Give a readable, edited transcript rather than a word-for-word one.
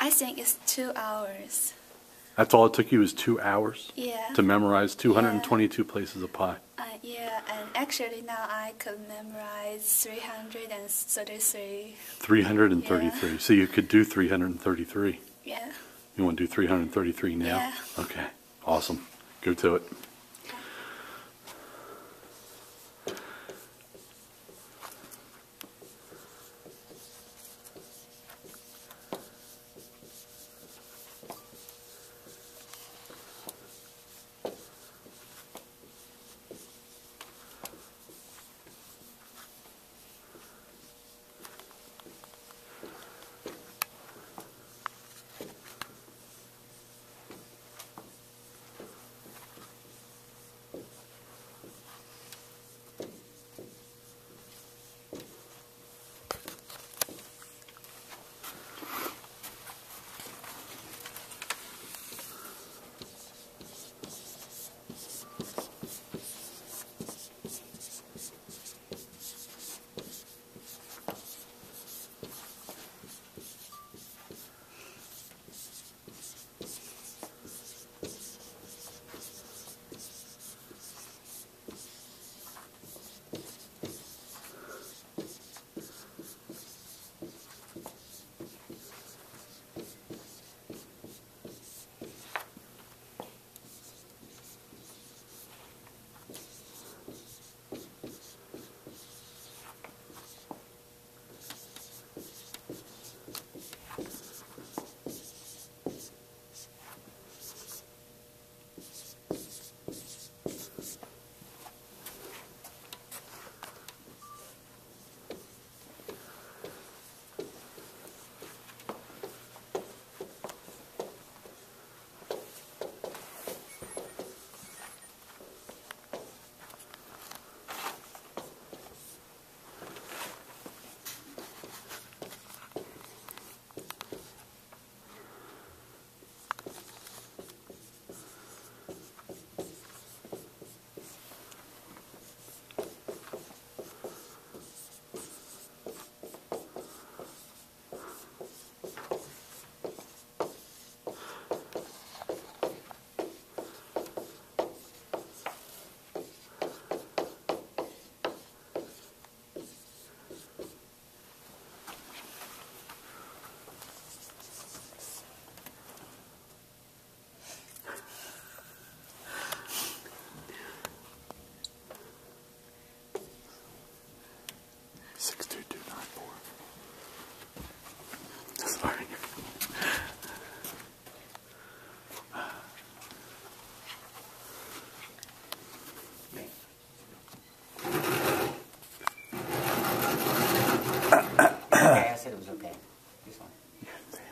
I think it's 2 hours. That's all it took you is 2 hours? Yeah. To memorize 222 places of pi? Yeah, and actually now I could memorize 333. 333. Yeah. So you could do 333. Yeah. You want to do 333 now? Yeah. Okay. Awesome. Go to it. Sorry. Okay, I said it was okay. This one.